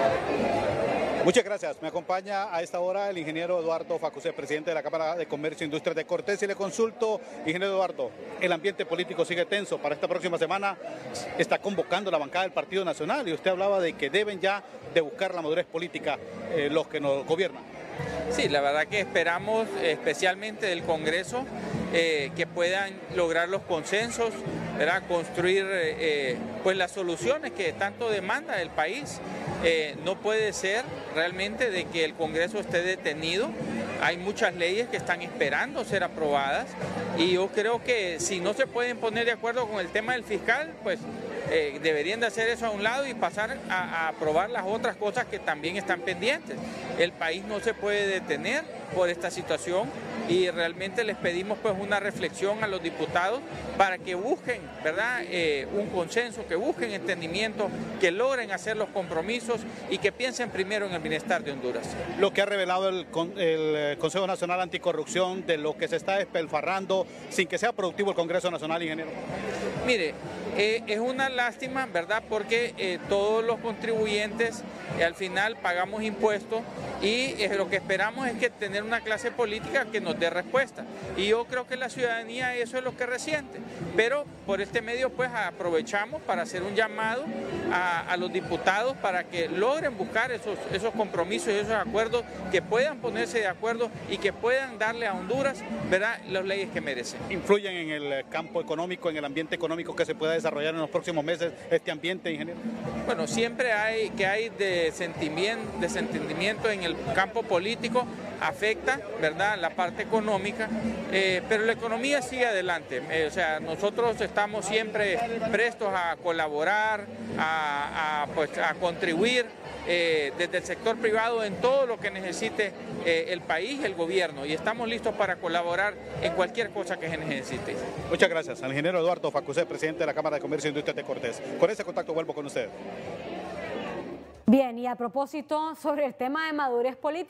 Muchas gracias. Me acompaña a esta hora el ingeniero Eduardo Facusé, presidente de la Cámara de Comercio e Industria de Cortés. Y le consulto, ingeniero Eduardo, el ambiente político sigue tenso. Para esta próxima semana está convocando la bancada del Partido Nacional y usted hablaba de que deben ya de buscar la madurez política los que nos gobiernan. Sí, la verdad que esperamos especialmente del Congreso que puedan lograr los consensos, ¿verdad? Construir pues las soluciones que tanto demanda el país. No puede ser realmente de que el Congreso esté detenido. Hay muchas leyes que están esperando ser aprobadas y yo creo que si no se pueden poner de acuerdo con el tema del fiscal, pues deberían de hacer eso a un lado y pasar a aprobar las otras cosas que también están pendientes. El país no se puede detener por esta situación y realmente les pedimos pues una reflexión a los diputados para que busquen, ¿verdad? Un consenso, que busquen entendimiento, que logren hacer los compromisos y que piensen primero en el bienestar de Honduras. Lo que ha revelado el Consejo Nacional Anticorrupción de lo que se está despilfarrando sin que sea productivo el Congreso Nacional, ingeniero. Mire, es una lástima, ¿verdad? Porque todos los contribuyentes al final pagamos impuestos y lo que esperamos es que tener una clase política que nos dé respuesta. Y yo creo que la ciudadanía eso es lo que resiente. Pero por este medio pues aprovechamos para hacer un llamado a los diputados para que logren buscar esos compromisos y esos acuerdos, que puedan ponerse de acuerdo y que puedan darle a Honduras, ¿verdad?, las leyes que merecen. ¿Influyen en el campo económico, en el ambiente económico que se pueda desarrollar en los próximos meses este ambiente, ingeniero? Bueno, siempre hay desentendimiento en el campo político, afecta, ¿verdad?, la parte económica, pero la economía sigue adelante. O sea, nosotros estamos siempre prestos a colaborar, a contribuir desde el sector privado en todo lo que necesite el país y el gobierno, y estamos listos para colaborar en cualquier cosa que se necesite. Muchas gracias. Al ingeniero Eduardo Facusé, presidente de la Cámara de Comercio e Industria de Cortés. Con ese contacto vuelvo con usted. Bien, y a propósito sobre el tema de madurez política.